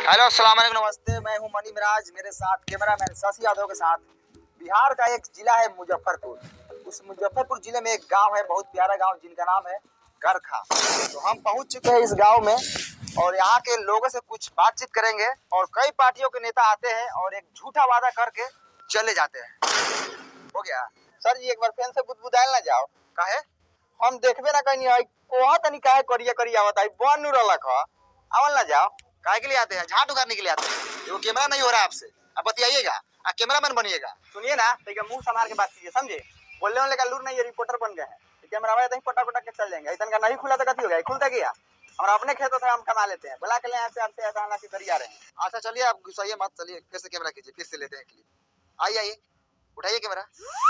Hello अस्सलाम वालेकुम नमस्ते। मैं हूं मनी मिराज, मेरे साथ कैमरामैन शशि यादव के साथ। बिहार का एक जिला है मुजफ्फरपुर। उस मुजफ्फरपुर जिले में एक गांव है, बहुत प्यारा गांव, जिनका नाम है गरखा। तो हम पहुंच चुके हैं इस गांव में और यहाँ के लोगों से कुछ बातचीत करेंगे। और कई पार्टियों के नेता आते हैं और एक झूठा वादा करके चले जाते हैं। हो गया सर जी, एक बार फैन से बुदबुदायल ना जाओ। काहे हम देखबे ना कहीं कोहा तनी काहे करिया करिया आवत है बन नु रहलक ह आवल ना जाओ। काहे के लिए आते हैं? झाट उगारने के लिए आते हैं। वो कैमरा नहीं हो रहा आपसे, आप बतियाइएगा, आप कैमरामैन बनिएगा। सुनिए ना, तो मुंह संभाल के बात कीजिए, समझे? बोलने वाले का लूर नहीं है, रिपोर्टर बन गए हैं। कैमरा वाले तो पटा पटा के चल जाएंगे। इतना का नहीं खुला तो कथी हो गया, खुलता गया। और अपने खेतों से हम कमा लेते हैं, बुला के ले आते हैं, ऐसा ना कि करी आ रहे हैं। अच्छा चलिए, आप गुस्साइए मत, चलिए फिर से कैमरा कीजिए, फिर से लेते हैं क्लिप। आइए आइए, उठाइए कैमरा।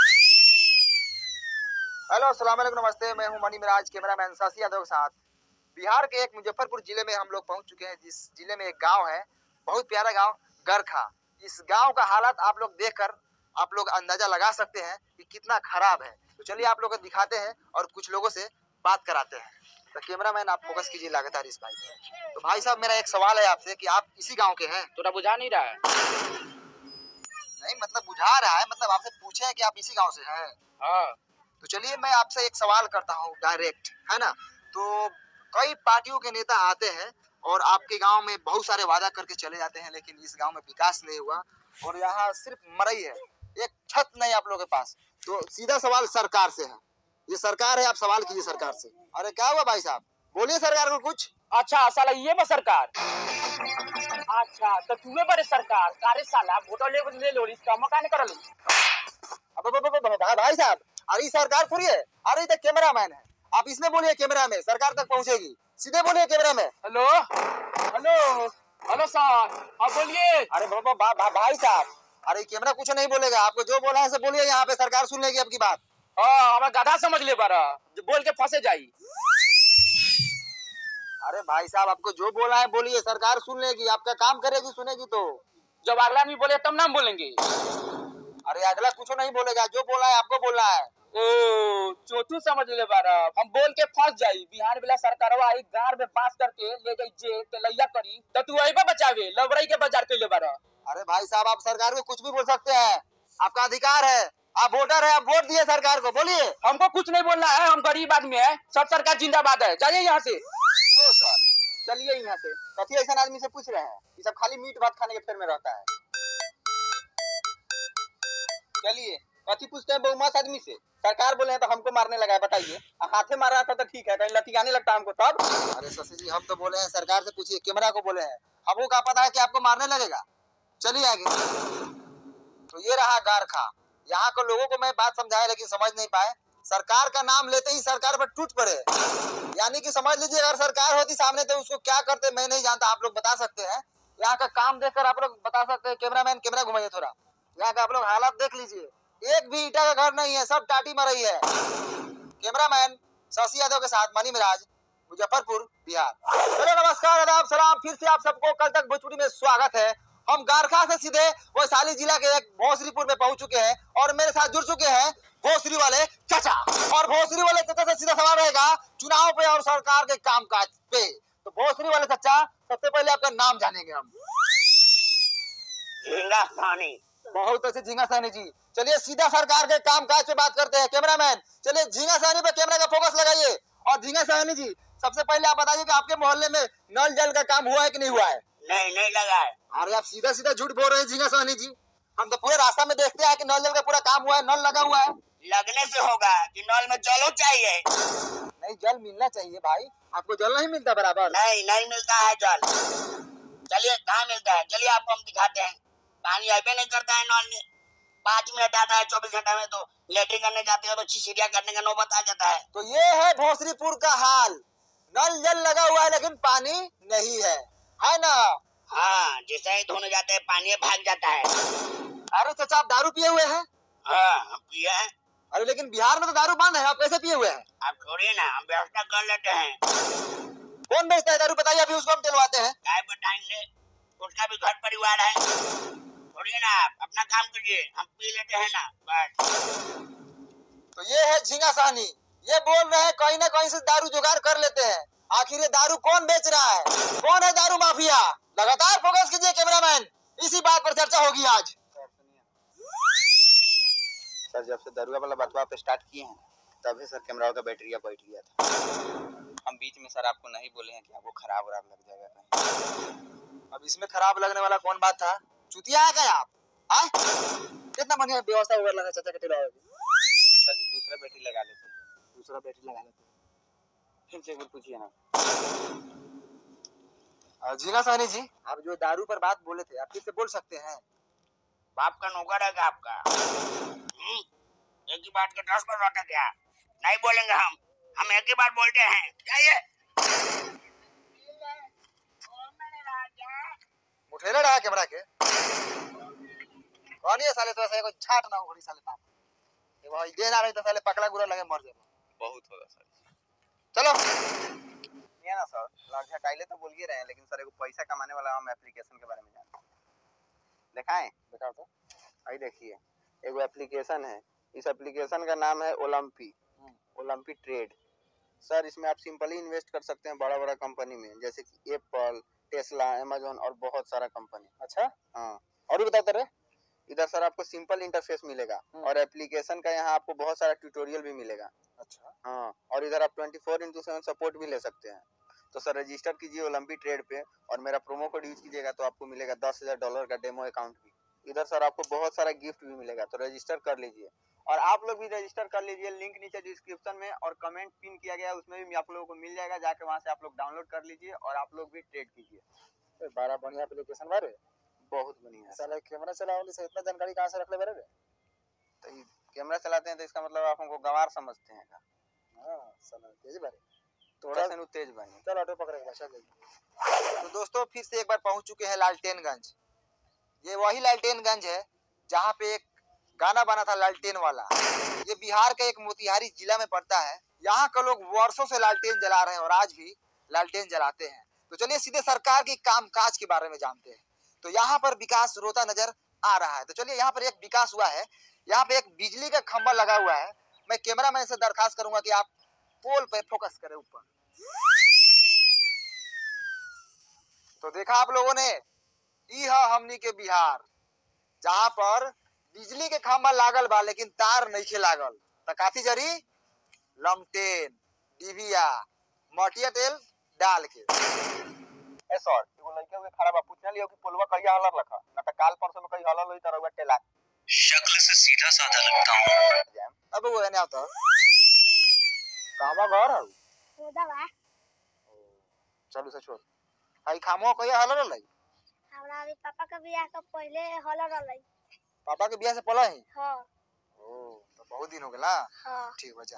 हेलो अस्सलाम वालेकुम नमस्ते। मैं हूं मनी मिराज, कैमरामैन शशि यादव के साथ। बिहार के एक मुजफ्फरपुर जिले में हम लोग पहुंच चुके हैं, जिस जिले में एक गांव है, बहुत प्यारा गांव गरखा। इस गांव का हालत आप लोग देखकर आप लोग अंदाजा लगा सकते हैं कि कितना खराब है। तो चलिए आप लोग को दिखाते हैं और कुछ लोगों से बात कराते हैं। तो कैमरामैन आप फोकस कीजिए लगातार इस भाई। तो भाई साहब, मेरा एक सवाल है आपसे कि आप इसी गाँव के हैं? थोड़ा बुझा नहीं रहा है। नहीं मतलब बुझा रहा है, मतलब आपसे पूछे हैं कि आप इसी गाँव से हैं। हाँ। तो चलिए मैं आपसे एक सवाल करता हूँ डायरेक्ट, है ना? तो कई पार्टियों के नेता आते हैं और आपके गांव में बहुत सारे वादा करके चले जाते हैं, लेकिन इस गांव में विकास नहीं हुआ और यहाँ सिर्फ मरई है, एक छत नहीं आप लोगों के पास। तो सीधा सवाल सरकार से है, ये सरकार है, आप सवाल कीजिए सरकार से। अरे क्या हुआ भाई साहब, बोलिए सरकार को कुछ। अच्छा साला ये बा सरकार। अच्छा तो तुए बड़े सरकार कारे साला वोट ले लो इसका मकान कर लो। अब भाई साहब, अरे सरकार थोड़ी है, अरे तो कैमरामैन है, आप इसमें बोलिए, कैमरा में सरकार तक पहुंचेगी, सीधे बोलिए कैमरा में। हेलो हेलो हेलो सर, हाँ बोलिए। अरे भाई साहब, अरे कैमरा कुछ नहीं बोलेगा, आपको जो बोला है सब बोलिए, यहाँ पे सरकार सुन लेगी आपकी बात। हाँ हमारा गधा समझ ले बारा जो बोल के फंसे जाई। अरे भाई साहब, आपको जो बोला है बोलिए, सरकार सुन लेगी, आपका काम करेगी, सुनेगी तो। जब अगला नहीं बोले तब नाम बोलेंगे। अरे अगला कुछ नहीं बोलेगा, जो बोला है आपको बोलना है। ओ चोटू समझ ले बारा, हम बोल के फंस जाई, बिहार वाला सरकारवा आई गार में बांस करके ले गई जे के लैया करी तो तू वही पे बचावे लवड़ई के बाजार के ले बारा। अरे भाई साहब, आप सरकार को कुछ भी बोल सकते हैं, आपका अधिकार है, आप वोटर है, आप वोट दिए सरकार को, बोलिए। हमको कुछ नहीं बोलना है, हम गरीब आदमी है, सब सरकार जिंदाबाद है, जाइए यहाँ से। ओ सर, चलिए यहाँ से। कथी ऐसा आदमी से पूछ रहे हैं, ये सब खाली मीट भात खाने के फेर में रहता है। चलिए, कथी पूछते हैं बहुमत आदमी से? सरकार बोले हैं तो हमको मारने लगा है, बताइए। हाथे मार रहा था तो ठीक है, कहीं लतियाने लगता हमको तब। अरे शशि जी, हम तो बोले हैं सरकार से पूछिए, कैमरा को बोले हैं, हमको क्या पता है कि आपको मारने लगेगा। चलिए आगे। तो ये रहा गरखा, यहाँ के लोगों को मैं बात समझाया लेकिन समझ नहीं पाए। सरकार का नाम लेते ही सरकार पर टूट पड़े, यानी कि समझ लीजिए अगर सरकार होती सामने तो उसको क्या करते मैं नहीं जानता, आप लोग बता सकते हैं। यहाँ का काम देखकर आप लोग बता सकते हैं। कैमरामैन कैमरा घुमाइए थोड़ा, यहाँ का आप लोग हालात देख लीजिए, एक भी ईटा का घर नहीं है, सब टाटी मरई है। कैमरामैन शशि यादव के साथ मनी मिराज, मुजफ्फरपुर बिहार। हेलो नमस्कार आदाब सलाम, फिर से आप सबको कल तक भोजपुरी में स्वागत है। हम गरखा से सीधे वैशाली जिला के एक भोसरीपुर में पहुंच चुके हैं और मेरे साथ जुड़ चुके हैं भोसरी वाले चाचा। और भोसरी वाले चाचा से सीधा सवाल रहेगा चुनाव पे और सरकार के कामकाज पे। तो भोसरी वाले चाचा, सबसे पहले आपका नाम जानेंगे हम। झींगा सानी। बहुत अच्छे झींगा सानी जी। चलिए सीधा सरकार के कामकाज पे बात करते हैं। कैमरामैन चलिए झींगा सानी पे कैमरा का फोकस लगाइए। और झींगा सानी जी, सबसे पहले आप बताइए कि आपके मोहल्ले में नल जल का काम हुआ है कि नहीं हुआ है? नहीं लगा है। अरे आप सीधा सीधा झूठ बोल रहे हैं झींगा सानी जी, हम तो पूरे रास्ता में देखते हैं कि नल जल का पूरा काम हुआ है, नल लगा हुआ है। लगने से होगा कि नल में जलो चाहिए। नहीं, जल मिलना चाहिए भाई, आपको जल नहीं मिलता बराबर? नहीं मिलता है जल। चलिए कहाँ मिलता है, चलिए आपको हम दिखाते हैं। पानी अबे नहीं करता है नल में, 5 मिनट आता है 24 घंटा में, तो लेटरिन करने जाते हो तो छिछिरिया करने का नौबत आ जाता है। तो ये है भोसरीपुर का हाल, नल जल लगा हुआ है लेकिन पानी नहीं है ना? हाँ, जैसे ही धोने जाते हैं पानी भाग जाता है। अरे चाचा, आप दारू पिए हुए हैं? हाँ हम पिए हैं। अरे लेकिन बिहार में तो दारू बंद है, आप कैसे पिए हुए हैं? आप छोड़िए ना, हम व्यवस्था कर लेते हैं। कौन बेचता है दारू, बताइए, अभी उसको हम दिलवाते हैं। क्या बताएंगे, उसका भी घर परिवार है। छोड़िए ना, आप अपना काम करिए, हम पी लेते हैं ना बस। तो ये है झींगा साहनी, ये बोल रहे हैं कहीं ना कहीं से दारू जुगाड़ कर लेते हैं। आखिर ये दारू कौन बेच रहा है, कौन है दारू माफिया? लगातार फोकस कीजिए कैमरामैन, इसी बात पर चर्चा होगी आज। सर जब से दरुआ वाला बतवा पे स्टार्ट किए हैं तभी सर कैमरा का बैटरिया बैठ गया था। हम बीच में सर आपको नहीं बोले हैं कि आपको खराब लग जाएगा कहीं। अब इसमें खराब लगने वाला कौन बात था? चुतिया आ गए आप? आए? कितना बढ़िया व्यवस्था हुआ लगा चाचा के टिलावे की। सर दूसरा बैटरी लगा लेते हैं। दूसरा बैटरी लगा लेते हैं। फिर से एक बार पूछिए ना। जीना सानी जी, आप जो दारू पर बात बोले थे आप फिर से बोल सकते हैं? बाप का नौकर है क्या आपका? एक ही बात के 10 बार होता क्या? नहीं बोलेंगे हम एक ही बार बोलते हैं। जाइए। मुठेला रहा कैमरा के कौन है साले? तो ऐसा कोई छाट ना हो घड़ी साले बाप। ये भाई दे ना रही तो साले पकड़ा गुरा लगे मर जाए। बहुत होगा सर। चलो ये ना सर लाख हटाइले तो बोल ही रहे हैं, लेकिन सर एगो पैसा कमाने वाला हम एप्लीकेशन के बारे में जानते हैं। दिखाएं? दिखाओ तो। आई देखिए एगो एप्लीकेशन है, इस एप्लीकेशन का नाम है ओलंपी। ओलंपी ट्रेड। सर इसमें आप सिंपली इन्वेस्ट कर सकते हैं बड़ा बड़ा कंपनी में, जैसे कि एप्पल, टेस्ला, अमेजोन और बहुत सारा कंपनी। अच्छा हाँ, और भी बताते रहे। इधर सर आपको सिंपल इंटरफेस मिलेगा और एप्लीकेशन का यहाँ आपको बहुत सारा ट्यूटोरियल भी मिलेगा। अच्छा हाँ, और इधर आप 24/7 सपोर्ट भी ले सकते हैं। तो सर रजिस्टर कीजिए ओलंपी ट्रेड पे और मेरा प्रोमो कोड यूज कीजिएगा तो आपको मिलेगा $10,000 का डेमो अकाउंट भी। इधर सर आपको बहुत सारा गिफ्ट भी मिलेगा, तो रजिस्टर कर लीजिए। और आप लोग भी रजिस्टर कर लीजिए, लिंक नीचे डिस्क्रिप्शन में और कमेंट पिन किया गया है उसमें भी आप लोगों को मिल जाएगा, जाके वहां से आप लोग डाउनलोड कर लीजिए और आप लोग भी ट्रेड कीजिए। बड़ा बढ़िया एप्लीकेशन बारे, बहुत बढ़िया। साला कैमरा चलाने से इतना जानकारी कहां से रख ले बारे? तो कैमरा चलाते हैं तो इसका मतलब आप हमको गंवार समझते हैं क्या? हां साला तेज बारे, थोड़ा सा तेज बने। चल ऑटो पकड़ के चल। तो दोस्तों फिर से एक बार पहुंच चुके हैं लालटेनगंज। ये वही लालटेनगंज है जहां पे एक गाना बना था लालटेन वाला। ये बिहार का एक मोतिहारी जिला में पड़ता है। यहाँ के लोग वर्षों से लालटेन जला रहे हैं और आज भी लालटेन जलाते हैं। तो चलिए सीधे सरकार के कामकाज के बारे में जानते हैं। तो यहाँ पर विकास रोता नजर आ रहा है। तो चलिए यहाँ पर एक विकास हुआ है, यहाँ पे एक बिजली का खंभा लगा हुआ है। मैं कैमरामैन से दरखास्त करूंगा कि आप पोल पे फोकस करें ऊपर। तो देखा आप लोगों ने, हमनी के बिहार जहां पर बिजली के खंभा लागल बा लेकिन तार नहीं लागल। तो काफी जरी लमटेन डिबिया मटिया तेल डाल के ए सर एगो लड़का के खड़ा बा, पूछना लियो कि पोलवा कहिया हलर रखा ना त काल परसों में कहीं हलर होई त रउवा टेला। शक्ल से सीधा साधा लगता हूं। अब वो एने आता कहवा घर हउ खुदा चलू से छोड़ आई खामो कहिया हलर रहलै? हमरा अभी पापा के बियाह के पहले हलर रहलै। पापा के बियाह से पहले ही? हां। ओ तो बहुत दिन हो गेला। हां ठीक बजा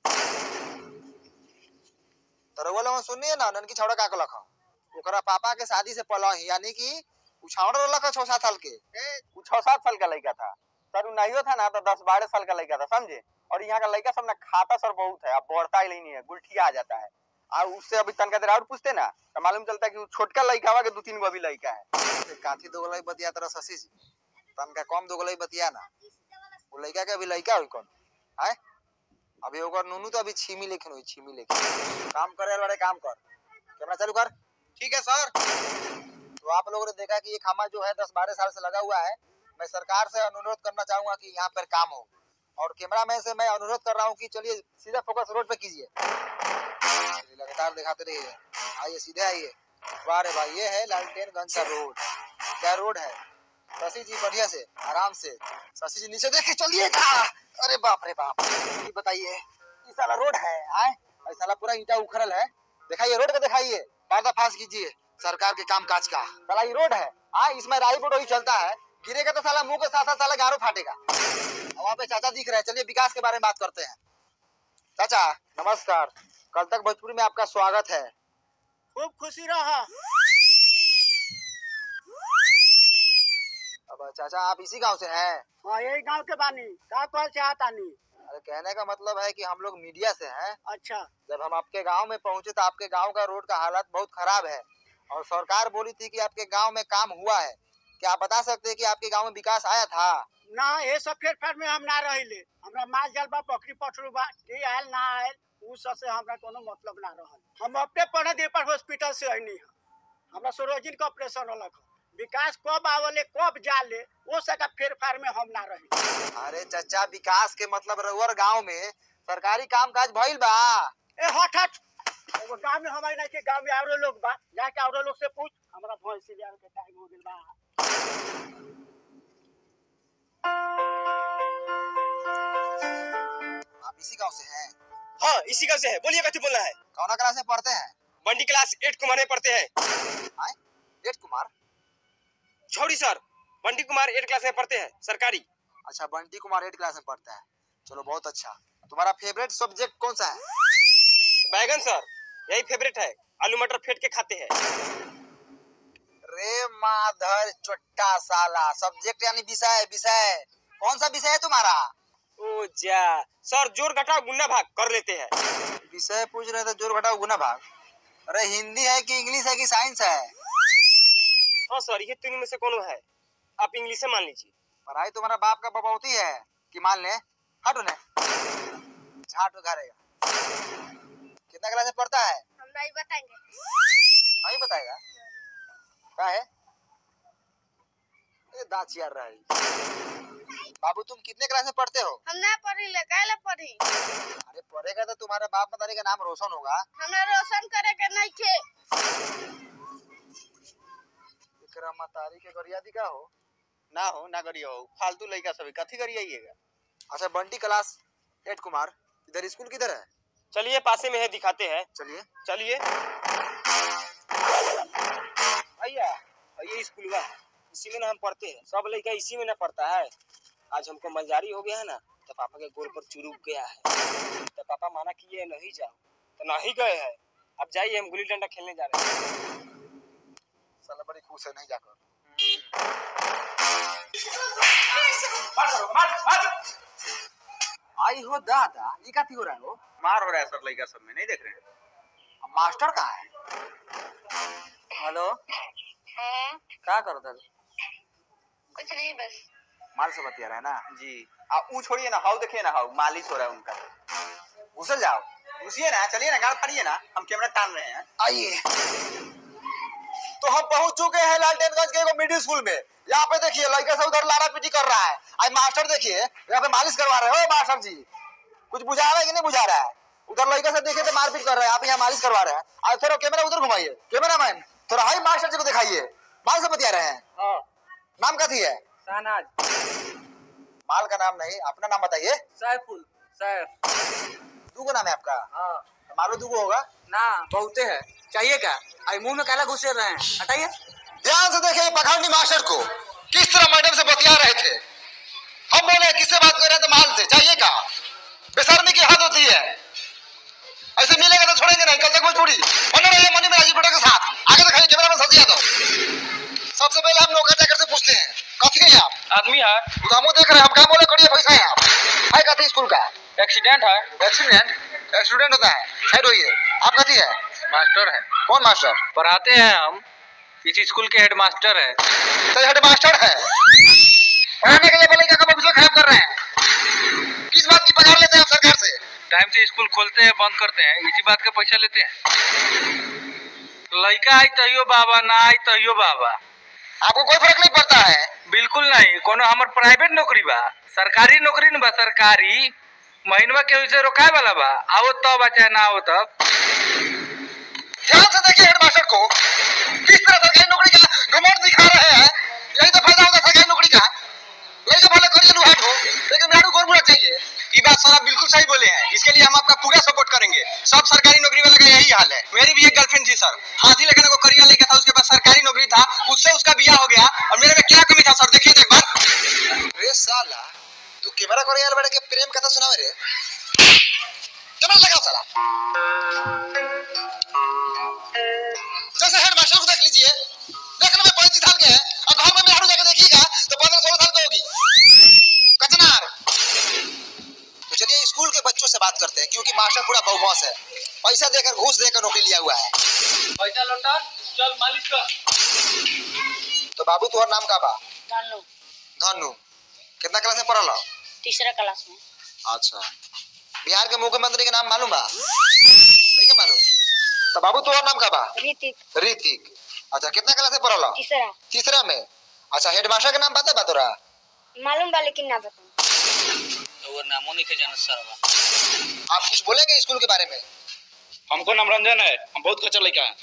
तरवा लोग सुनिए ना ननकी छौड़ा का कहलक ओकरा पापा के शादी से पहले ही, यानी कि उछावड़ रहलक 6-7 साल के। उ 6-7 साल का लड़का था सर, उ नहीं था ना तो 10-12 साल का लड़का था, समझे? और यहाँ का लड़का सब ना खाता सर बहुत है, अब बढ़ता ही नहीं है, गुलठिया आ जाता है। और उससे अभी तनका देर और पूछते ना तो मालूम चलता है कि छोटका लड़का हुआ के 2-3 गो अभी लड़का है। काठी दोगलाई बतिया तरह शशि जी, तनका कम दोगलाई बतिया ना। वो लड़का के अभी लड़का हुई कौन है? अभी ओकर नूनू तो अभी छीमी लेखन हुई, छीमी लेखन। काम करे वाले काम कर, कैमरा चालू कर। ठीक है सर। तो आप लोगों ने देखा कि ये खामा जो है 10-12 साल से लगा हुआ है। मैं सरकार से अनुरोध करना चाहूंगा कि यहाँ पर काम हो, और कैमरामैन से मैं अनुरोध कर रहा हूँ कि चलिए सीधा फोकस रोड पे कीजिए, लगातार दिखाते रहिए। आइए सीधे आइए। वाह रे भाई, ये है लालटेनगंज का रोड। क्या रोड है शशि जी, बढ़िया से आराम से। शशि जी नीचे देख के चलिएगा। अरे बाप रे बाप, ये बताइए ये साला रोड है आए? साला पूरा ईंटा उखड़ल है। दिखाइए रोड का, दिखाइए पर्दाफाश कीजिए सरकार के काम काज का। साला ये रोड है हाँ, इसमें राई बोट ही चलता है, गिरेगा तो साला मुंह के साथ साला गारो फाटेगा। वहाँ पे चाचा दिख रहे हैं, चलिए विकास के बारे में बात करते हैं। चाचा नमस्कार, कल तक भोजपुरी में आपका स्वागत है। खूब खुशी रहा। अब चाचा आप इसी गांव से हैं? हाँ यही गांव के बानी, का कहल चाहतानी? अरे कहने का मतलब है कि हम लोग मीडिया से हैं। अच्छा। जब हम आपके गांव में पहुंचे तो आपके गांव का रोड का हालत बहुत खराब है और सरकार बोली थी कि आपके गांव में काम हुआ है। क्या आप बता सकते हैं कि आपके गांव में विकास आया था? ना ये सब फेर में हम ना रहिले, हमरा माल जाल बा, बकरी पठरू बा, के आयल ना आयल उ सब से हमरा कोनो मतलब ना रहल। हम अपने पढ़े दे पर हॉस्पिटल से आइनी है। हमरा सरोजिन के ऑपरेशन होलक। विकास कब आवले कब जाले वो सका फेर फार में हम ना रही। अरे चाचा विकास के मतलब रउअर गांव में सरकारी काम काज भइल बा। ए हट हट, एगो गांव में हमारे नहीं के गांव में औरो लोग बा, जाके औरो लोग से पूछ। हमरा भैंस ले के टाइम हो गेल बा। आप इसी गांव से हैं? हाँ इसी गाँव से है। बोलिए कथी बोलना है? कौन क्लास में पढ़ते हैं? बंडी क्लास 8 कुमार में पढ़ते हैं। 8 कुमार? छोड़ी सर, बंडी कुमार 8 क्लास में पढ़ते हैं सरकारी। अच्छा बंटी कुमार 8 क्लास में पढ़ता है, चलो बहुत अच्छा। तुम्हारा फेवरेट सब्जेक्ट कौन सा है? बैगन सर, यही फेवरेट है। आलू मटर फेंट के खाते हैं। रे माधर चोट्टा साला, सब्जेक्ट यानी विषय। विषय कौन सा विषय है तुम्हारा? ओ जा सर, जोड़ घटाव गुना भाग कर लेते हैं। विषय पूछ रहे थे, जोड़ घटाव गुना भाग। अरे हिंदी है कि इंग्लिश है कि साइंस है? हाँ सर, ये तीनों में से कौन है? आप इंग्लिश से मान लीजिए। पढ़ाई तुम्हारा बाप का बबौती है कि मान ले? हटो ने झाट उगारेगा। कितना क्लास में पढ़ता है? हम नहीं बताएंगे। नहीं बताएगा? क्या है ये दांत चियार रहा है। बाबू तुम कितने क्लास में पढ़ते हो? हम ना पढ़ी ले, काहे पढ़ी? अरे पढ़ेगा तो तुम्हारा बाप मतारी का नाम रोशन होगा। हमरा रोशन करे के नहीं थे। एकरा मतारी के गरियादी का हो? ना हो ना करियो, फालतू लड़का सब कथी करिएगा। अच्छा बंटी क्लास 8 कुमार, इधर स्कूल किधर है? चलिए पासे में है, दिखाते हैं। चलिए चलिए भैया, ये स्कूल है, इसी में ना हम पढ़ते हैं। सब लड़का इसी में ना पढ़ता है। आज हमको मलजारी हो गया है ना, तो पापा के गोल पर चुरुक गया है। तो पापा माना किए नहीं जाओ, तो नहीं गए हैं। अब जाइए, हम गुल्ली डंडा खेलने जा रहे हैं। साला बड़ी खुश है, नहीं जाकर। आई हो दादा, ये क्या हो रहा है? वो मार हो रहा है सर लड़का सब में, नहीं देख रहे हैं? अब मास्टर कहाँ है? हेलो क्या करो दादा? कुछ नहीं, बस माल से बतिया रहा है ना जी। आप वो छोड़िए ना, हाउ देखिए ना, हाउ मालिश हो रहा है उनका। घुसल जाओ। घुसिए ना, चलिए ना, गाड़ फाड़िए ना, हम कैमरा तान रहे हैं। आइए। तो हम पहुंच चुके हैं लालटेनगंज के मिडिल स्कूल में। यहाँ पे देखिए लड़का सब उधर लाड़ा पीटी कर रहा है। आज मास्टर देखिए यहाँ पे मालिश करवा रहे हो। मास्टर जी कुछ बुझा रहा है कि नहीं बुझा रहा है? उधर लड़का से देखिए तो मारपीट कर रहा है, आप यहाँ मालिश करवा रहे हैं। आज थोड़ा कैमरा उधर घुमाइए। कैमरा मैन थोड़ा हाई मास्टर जी को दिखाइए। माल से बतिया रहे हैं। नाम क्या थी है? सानाज। माल का नाम नहीं, अपना नाम बताइए। सैफुल। सैफ। दूगो नाम है आपका? हाँ। मारो दूगो होगा ना बहुते है, चाहिए क्या? आई मुंह में काला घुसे रहे हैं, हटाइए। ध्यान से देखिए पखंडी मास्टर को किस तरह मैडम से बतिया रहे थे। हम बोले किससे बात कर रहे हैं? तो माल से। चाहिए क्या? बेशर्मी की हद होती है। ऐसे मिलेगा तो छोड़ेंगे नहीं, कल तक वो छोड़ी बने रहिए मनी में राजीव बेटा के साथ। आगे दिखाइए, कैमरा में सजिया दो। सबसे पहले हम नौकर चाकर से पूछते हैं, कथी है आप? आदमी है, उदामो देख रहे हैं हम, क्या बोले करिए पैसा है आप? है कथी स्कूल का? एक्सीडेंट है। एक्सीडेंट? एक्सीडेंट होता है, साइड होइए। आप कथी है? मास्टर है, कौन मास्टर? पढ़ाते हैं हम, इस स्कूल के हेडमास्टर है। तो हेड मास्टर है, पढ़ाने के लिए बोले क्या भविष्य खराब कर रहे हैं? किस बात की पगार लेते हैं आप सरकार से? टाइम से स्कूल खोलते हैं, बंद करते हैं, इसी बात का पैसा लेते हैं। लड़का आई तहियो बाबा, ना आई तहियो बाबा। आपको कोई फर्क नहीं पड़ता है? बिल्कुल नहीं। कोनो हमार प्राइवेट नौकरी बा, सरकारी नौकरी न बा। सरकारी महीनवा के से रोकाए वाला बा, आओ तब चाहे ना आओ तब। ध्यान से देखिए हेडमास्टर को किस तरह सरकारी नौकरी का घमंड दिखा रहे हैं। यही तो फायदा होगा सरकारी नौकरी का। यही तो भले करिए लुहाट हो, लेकिन मेरू कौन बुरा चाहिए। ये बात सर आप बिल्कुल सही बोले हैं, इसके लिए हम आपका पूरा सपोर्ट करेंगे। सब सरकारी नौकरी वाले का यही हाल है। मेरी भी एक गर्लफ्रेंड थी सर, हाथी लेकर को करिया लेके था, उसके पास सरकारी नौकरी था, उससे उसका ब्याह हो गया। और मेरे में क्या कमी था सर, देखिए एक बार। रे साला तू कैमरा करे यार, बैठ के प्रेम कथा सुनावे रे। कैमरा लगाओ साला। जैसे हेडमास्टर को देख लीजिए, देखने में 35 साल के हैं और घर में मेहरू जाके देखिएगा तो 15-16 साल की होगी। कचनार। तो चलिए स्कूल के बच्चों से बात करते हैं, क्योंकि मास्टर पूरा बहुमौस है। पैसा देकर घूस देकर नौकरी लिया हुआ है। पैसा लौटा, चल मालिश कर। तो बाबू तुम्हारा नाम का बा? नानू। धनु। कितना क्लास में पढ़ल हो? तीसरा क्लास में। अच्छा, बिहार के मुख्यमंत्री के नाम मालूम बा? नहीं के मालूम? तो बाबू तुम्हारा नाम का बा? ऋतिक। ऋतिक। अच्छा कितना क्लास में पढ़ल? तीसरा। तीसरा में। अच्छा हेडमास्टर का नाम पता बा तोरा? मालूम बा लेकिन ना बताऊं। वो नामों नहीं के जाना सर। आप कुछ बोलेंगे स्कूल के बारे में? हमको नाम रंजन है, हम बहुत खच्चर लड़का है।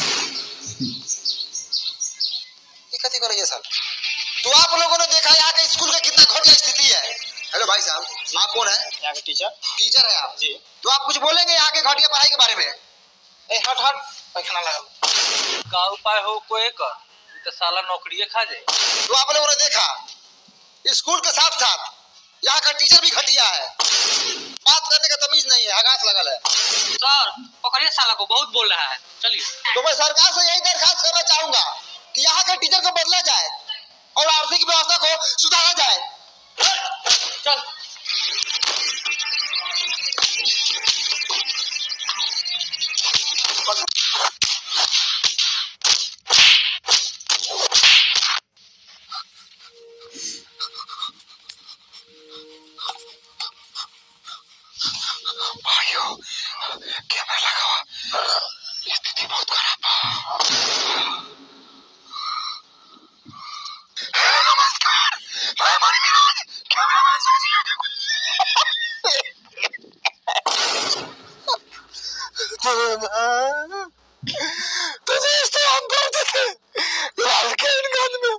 ये कथी कर रही है साल? तो आप लोगों ने देखा यहाँ के स्कूल का कितना घटिया स्थिति है। हेलो भाई साहब, आप कौन है? यहाँ के टीचर। टीचर है आप जी। तो आप कुछ बोलेंगे यहाँ के घटिया पढ़ाई के बारे में? ए हट हट पैखाना लगा। का उपाय हो कोई कर, तो साला नौकरी खा जाए। तो आप लोगों ने देखा स्कूल के साथ साथ यहाँ का टीचर भी घटिया है, बात करने का तमीज नहीं है, आगाज लगल है। सर पकड़िए साला को, बहुत बोल रहा है। चलिए। तो मैं सरकार से यही दरखास्त करना चाहूंगा कि यहाँ के टीचर को बदला जाए और आर्थिक व्यवस्था को सुधारा जाए। चल। भाइयों कैमरा लगा हुआ, स्थिति बहुत खराब है। नमस्कार, मैं हमारी मिराज कैमरा मैन शशि यादव। तुझे इस तो हम करते थे लालकेनगंज में,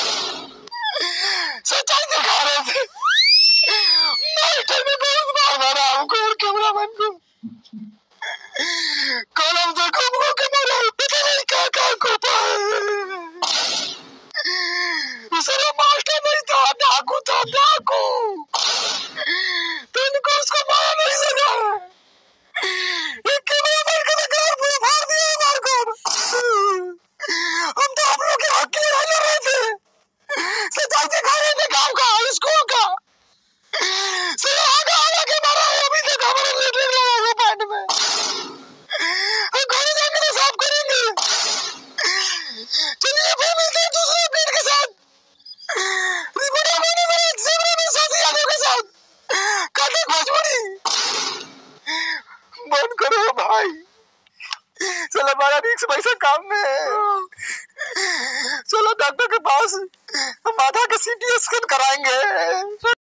सच्चाई दिखा रहे थे। मास्टर ने बहुत मार मारा हमको और कैमरामैन को। कलम से घूम के मारा, पता नहीं क्या कोपा है। सारा मास्टर नहीं था, डाकू था, डाकू। तो इनको उसको मारा नहीं लगा। एक कैमरामैन का घर पूरा फाड़ दिया हमारे को। हम तो हम लोग के हक के लिए रहे थे, सच्चाई दिखा रहे थे गाँव का, स्कूल का। आगे के मारा है, अभी तक हमारे लेटरिन लगा हुआ पैंट में। हम घरे जाके तो साफ करेंगे। चलिए फिर मिलते हैं दूसरे अपडेट के साथ। रिपोर्टर बने मेरे कैमरा मैन शशि यादव के साथ। कथक भोजपुरी बंद करो भाई, चलो हमारा रिक्स पैसा काम में है। चलो डॉक्टर के पास, माथा का CT स्कैन कराएंगे।